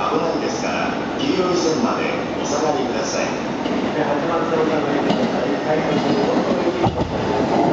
危ないですから、黄色い線までお下がりください。 始まったお下がりください。